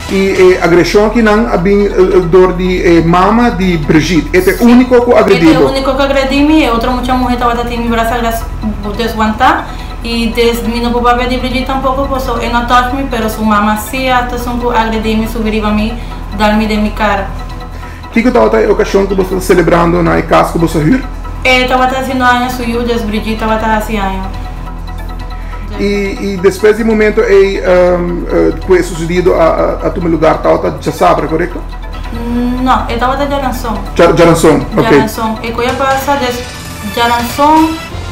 E agressão que não abin dor de mama de Brigitte. Este é o único que agrediu. Este é o único que agredi-me. E outra muita mulher estava tendo meu braço desguantar. E desde meu papel de Brigitte tampouco posso. Eu não toque-me, mas sua mama sim, até são que agredi-me, subir a mim, dar-me de minha cara. Que estava a ocasião que você está celebrando na casa que você viu? Eu estava fazendo anos, sou desde Brigitte estava fazendo anos. E depois do momento que foi sucedido a tu lugar, estava já sabe, correto? Não, eu estava de Jaranção. Jaranção, ok. Jaranção. E quando eu passei de Jaranção,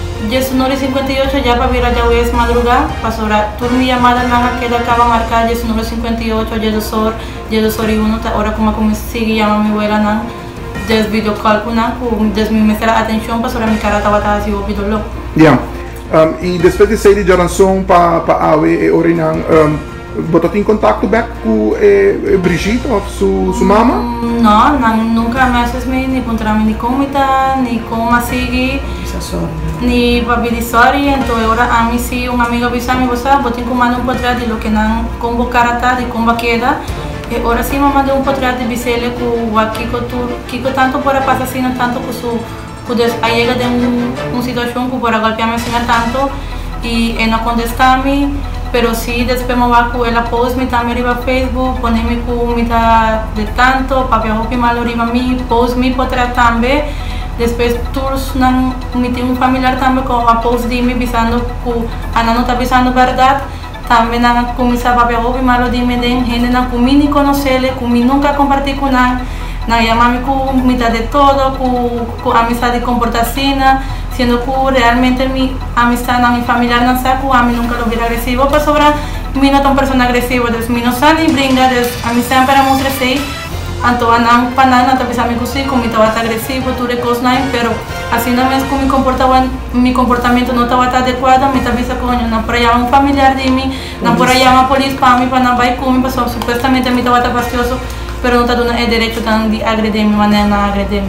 1958 já para vir a Jaués madrugada, passou a turma chamada na que acaba marcada 1958, dia do Sor 1, agora como consegui chamar minha abuela na desde videocall com desde me meter a atenção, passou a minha cara estava assim ouvido logo. Yeah. E depois de sair de Jaranção para Aue e Orinan, você tem contato back com Brigitte ou sua mama? Não, nunca mais me encontramos nem com ela, nem com a Sigi, nem para Bidisori. Então agora a mim se uma amiga avisou-me, você tem que mandar portrait de lo que não convocar a de como queda. E agora sim me mandou portrait de Bicele com o Kiko tanto por a passar tanto com su aí chega de uma situação que por golpear-me tanto e não contestar-me, mas sim depois me vai com ela post-me também no Facebook, põe-me com de tanto, papel roupa mal arriba mim, post-me por trás também, depois todos não me tem familiar também com a post de me avisando que a não está avisando verdade, também não começar papel roupa mal arriba de gente não comigo nem conhecer, comigo nunca compartilhar com nada. Na llamame com mitad de todo, com amistad de comportação, sendo que realmente mi amistad na mi familiar não sabe, a mim nunca lo vi agresivo, para sobrar, mi não tão pessoa agressiva, des mi não sabe brincar, des amistad para mostrar sei, então não para nada, não tá pensando me cosi, com mi tava agressivo, tudo coisa não, pero assim não mesmo com mi comportamento não estava adequado, me tá pensando coño, não para chamar familiar de mim, não para chamar a polícia para mim, para não vai comigo, pessoal, supostamente me tava fastidioso. Pero não está dando direito de agredir-me, maneira não agredir-me.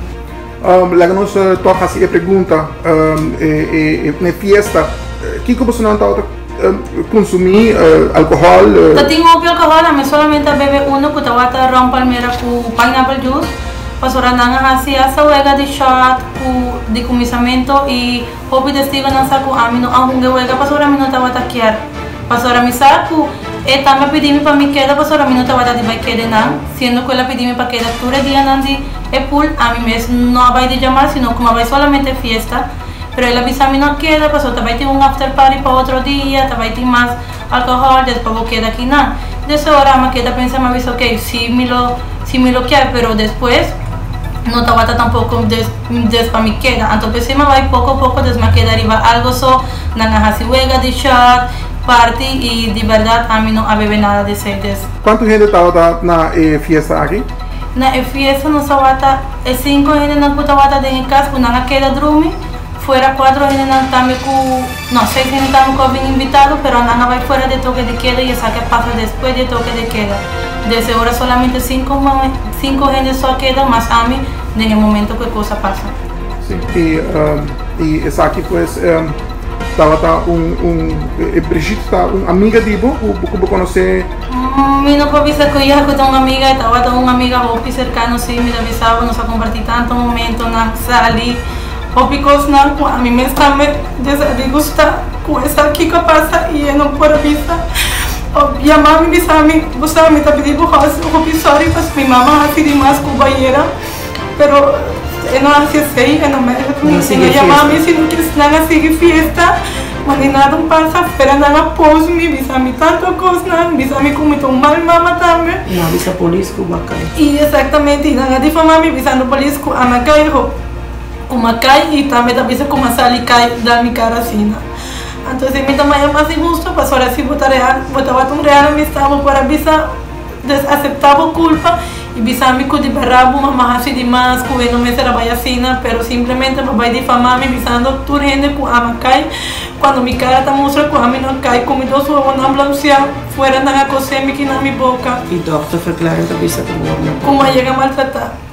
Lá nós toca assim a pergunta, na festa, que você não está consumir álcool? Eu tenho álcool, mas somente bebe que estava rom palmeira com pineapple juice, pastora não assim essa uega de shot de começamento e hobby testigo não saco a mim não arrungue uega, pastora mim não estava taquear, pastora me saco. E também pedi-me para me quedar, pastor, a mim não estava dando para quedar não, sendo que ela pediu-me para quedar todo dia não de pool, a mim mesmo não vai de chamar, sino como vai solamente festa, pero ela avisa a mim não queda, pastor, vai ter after party para outro dia, vai ter mais álcool, depois vou quedar aqui não. Dessa hora a queda pensa, me avisa, ok, se me lo quer, pero depois não estava tampoco des para me quedar, então pensei, mas vai pouco a pouco, des me quedar arriba algo só, não há huega de shot, party e de verdade a mim não havia nada de certeza. Quanto gente estava na festa aqui? Na festa não só bata 5 gente não puta bata de casa com não queda dormir, fora 4 gente não também com não 6 gente também com bem invitado, pero não vai fora de toque de queda e essa que passa depois de toque de queda. Desde agora solamente 5 gente só queda, mas a mim no momento que coisa passa. Sim. E essa aqui pues estava Brigitte está uma amiga de você, como conhecer? Me não pode dizer que eu ia com uma amiga, estava uma amiga muito cercana, sim, me avisava, nos compartilhar tanto momento na sala, porque não, a mim mesmo também gusta com essa aqui que passa e eu não posso avisar. E a mãe me avisava, gostava me pedir por causa do episódio, mas minha mamãe assim mais com banheira, pero eu não acessei, eu não me eu a mãe se não quis nada seguir festa, mas nada passa, espera nada pós me avisa-me tanto coisa, avisa-me como estou mal mama também. Não avisa a polícia que Macai. E exatamente, não difamar me avisando a polícia que a Macai, com Macai e também avisa como a Sally cai da minha cara assim. Então, me também é mais injusto, para só assim botar um real, me estava por avisar, aceitável culpa e avisar-me que de barrabo, mamãe assim demais, que eu não me trabalha assim, mas simplesmente vai difamar me avisando tudo gente que a Macai, quando minha cara está mostrando que a mim não cai, como dois ou não ambulância, fora na coisa que na minha boca. E o doutor foi claro que avisa como chega a maltratar.